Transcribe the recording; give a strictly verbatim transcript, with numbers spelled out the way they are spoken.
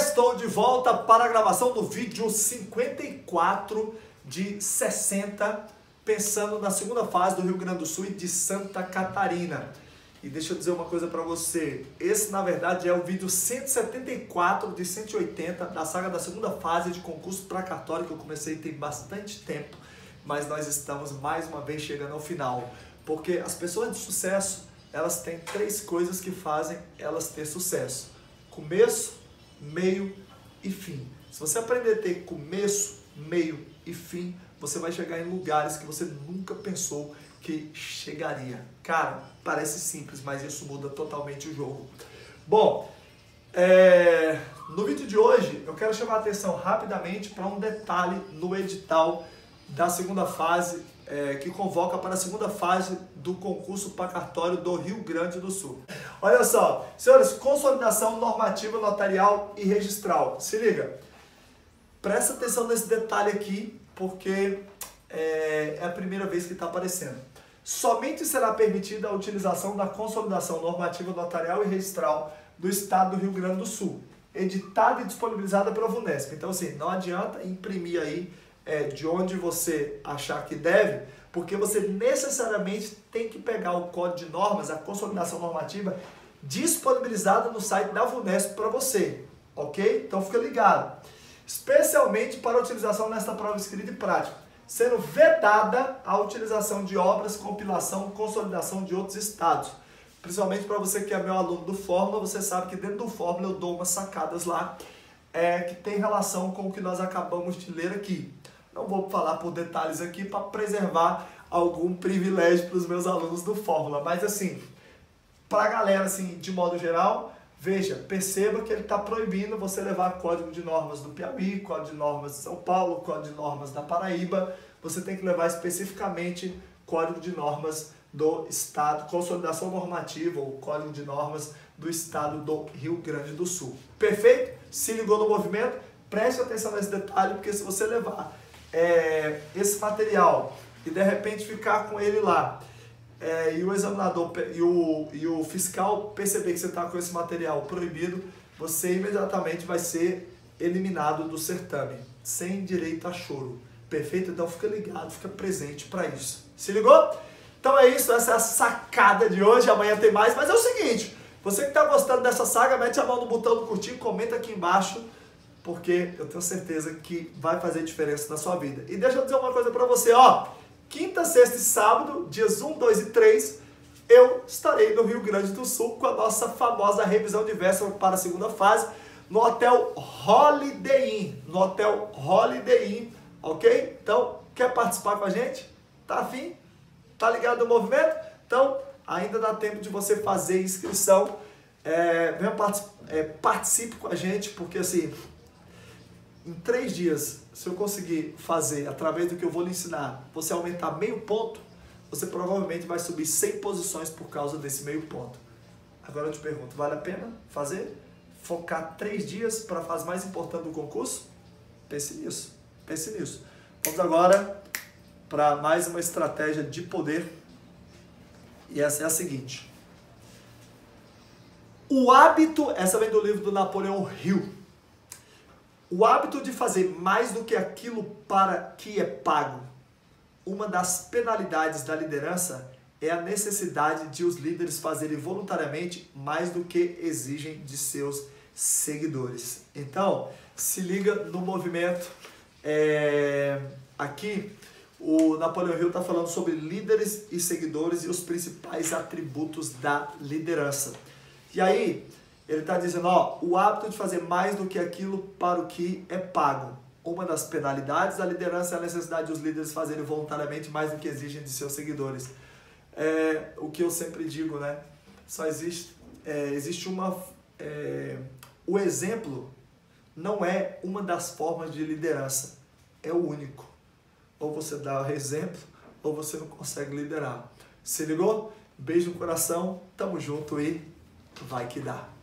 Estou de volta para a gravação do vídeo cinquenta e quatro de sessenta, pensando na segunda fase do Rio Grande do Sul e de Santa Catarina. E deixa eu dizer uma coisa para você, esse na verdade é o vídeo cento e setenta e quatro de cento e oitenta da saga da segunda fase de concurso para cartório, que eu comecei tem bastante tempo, mas nós estamos mais uma vez chegando ao final, porque as pessoas de sucesso, elas têm três coisas que fazem elas ter sucesso: começo, meio e fim. Se você aprender a ter começo, meio e fim, você vai chegar em lugares que você nunca pensou que chegaria. Cara, parece simples, mas isso muda totalmente o jogo. Bom, é... no vídeo de hoje eu quero chamar a atenção rapidamente para um detalhe no edital da segunda fase, é, que convoca para a segunda fase do concurso para cartório do Rio Grande do Sul. Olha só, senhores, consolidação normativa notarial e registral. Se liga, presta atenção nesse detalhe aqui, porque é, é a primeira vez que está aparecendo. Somente será permitida a utilização da consolidação normativa notarial e registral do Estado do Rio Grande do Sul, editada e disponibilizada pela VUNESP. Então, assim, não adianta imprimir aí é, de onde você achar que deve, porque você necessariamente tem que pegar o código de normas, a consolidação normativa, disponibilizada no site da VUNESP para você, ok? Então, fica ligado. Especialmente para a utilização nesta prova escrita e prática, sendo vedada a utilização de obras, compilação, consolidação de outros estados. Principalmente para você que é meu aluno do Fórmula, você sabe que dentro do Fórmula eu dou umas sacadas lá é, que tem relação com o que nós acabamos de ler aqui. Não vou falar por detalhes aqui para preservar algum privilégio para os meus alunos do Fórmula, mas assim, para a galera assim, de modo geral, veja, perceba que ele está proibindo você levar código de normas do Piauí, código de normas de São Paulo, código de normas da Paraíba. Você tem que levar especificamente código de normas do Estado, consolidação normativa ou código de normas do Estado do Rio Grande do Sul. Perfeito? Se ligou no movimento? Preste atenção nesse detalhe, porque se você levar é, esse material e de repente ficar com ele lá, É, e o examinador e o, e o fiscal perceber que você está com esse material proibido, você imediatamente vai ser eliminado do certame, sem direito a choro. Perfeito? Então fica ligado, fica presente para isso. Se ligou? Então é isso, essa é a sacada de hoje. Amanhã tem mais, mas é o seguinte, você que está gostando dessa saga, mete a mão no botão do curtir, comenta aqui embaixo, porque eu tenho certeza que vai fazer diferença na sua vida. E deixa eu dizer uma coisa para você, ó. Quinta, sexta e sábado, dias um, dois e três, eu estarei no Rio Grande do Sul com a nossa famosa revisão de véspera para a segunda fase no Hotel Holiday Inn. No Hotel Holiday Inn, ok? Então, quer participar com a gente? Tá afim? Tá ligado no movimento? Então, ainda dá tempo de você fazer inscrição. É, venha particip, é, participe com a gente, porque assim, em três dias, se eu conseguir fazer, através do que eu vou lhe ensinar, você aumentar meio ponto, você provavelmente vai subir cem posições por causa desse meio ponto. Agora eu te pergunto, vale a pena fazer? Focar três dias para a fase mais importante do concurso? Pense nisso, pense nisso. Vamos agora para mais uma estratégia de poder. E essa é a seguinte. O hábito, essa vem do livro do Napoleão Hill. O hábito de fazer mais do que aquilo para que é pago. Uma das penalidades da liderança é a necessidade de os líderes fazerem voluntariamente mais do que exigem de seus seguidores. Então, se liga no movimento. É... Aqui, o Napoleão Hill está falando sobre líderes e seguidores e os principais atributos da liderança. E aí, ele está dizendo, ó, o hábito de fazer mais do que aquilo para o que é pago. Uma das penalidades da liderança é a necessidade dos líderes fazerem voluntariamente mais do que exigem de seus seguidores. É, o que eu sempre digo, né? Só existe, é, existe uma... É, o exemplo não é uma das formas de liderança, é o único. Ou você dá o exemplo, ou você não consegue liderar. Se ligou? Beijo no coração, tamo junto e vai que dá.